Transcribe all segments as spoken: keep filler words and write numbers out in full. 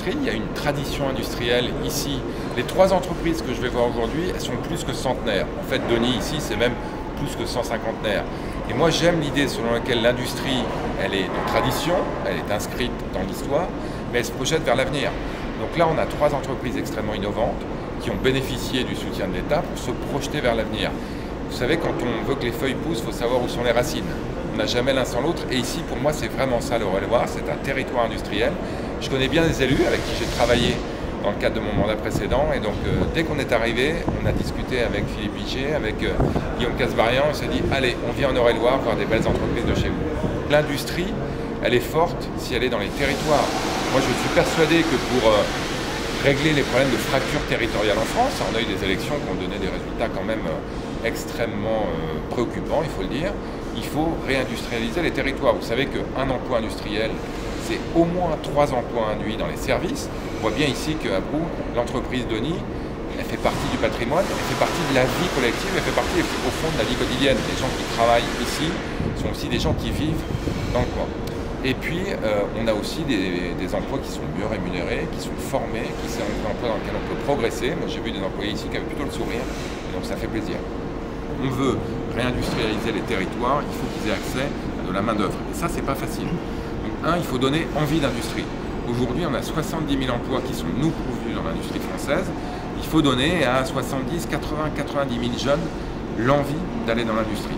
l'industrie, il y a une tradition industrielle ici. Les trois entreprises que je vais voir aujourd'hui, elles sont plus que centenaires. En fait, Denis, ici, c'est même plus que cent cinquantenaires. Et moi, j'aime l'idée selon laquelle l'industrie, elle est de tradition, elle est inscrite dans l'histoire, mais elle se projette vers l'avenir. Donc là, on a trois entreprises extrêmement innovantes qui ont bénéficié du soutien de l'État pour se projeter vers l'avenir. Vous savez, quand on veut que les feuilles poussent, il faut savoir où sont les racines. On n'a jamais l'un sans l'autre. Et ici, pour moi, c'est vraiment ça, l'Eure-et-Loir. C'est un territoire industriel. Je connais bien les élus avec qui j'ai travaillé dans le cadre de mon mandat précédent. Et donc, euh, dès qu'on est arrivé, on a discuté avec Philippe Vigier, avec euh, Guillaume Casbarian. On s'est dit, allez, on vient en Eure-et-Loir voir des belles entreprises de chez vous. L'industrie, elle est forte si elle est dans les territoires. Moi, je suis persuadé que pour euh, régler les problèmes de fracture territoriale en France, on a eu des élections qui ont donné des résultats quand même euh, extrêmement euh, préoccupants, il faut le dire. Il faut réindustrialiser les territoires. Vous savez qu'un emploi industriel, c'est au moins trois emplois induits dans les services. On voit bien ici qu'à Brou, l'entreprise Denis, elle fait partie du patrimoine, elle fait partie de la vie collective, elle fait partie au fond de la vie quotidienne. Les gens qui travaillent ici sont aussi des gens qui vivent dans le coin. Et puis, euh, on a aussi des, des emplois qui sont mieux rémunérés, qui sont formés, qui sont des emplois dans lesquels on peut progresser. Moi, j'ai vu des employés ici qui avaient plutôt le sourire, et donc ça fait plaisir. On veut réindustrialiser les territoires, il faut qu'ils aient accès à de la main-d'œuvre. Et ça, c'est pas facile. Donc, un, il faut donner envie d'industrie. Aujourd'hui, on a soixante-dix mille emplois qui sont nous pourvus dans l'industrie française. Il faut donner à soixante-dix, quatre-vingts, quatre-vingt-dix mille jeunes l'envie d'aller dans l'industrie.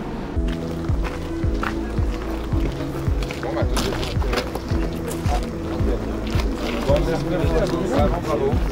Bon, bah, tout de suite. Bon, merci à vous. Bravo.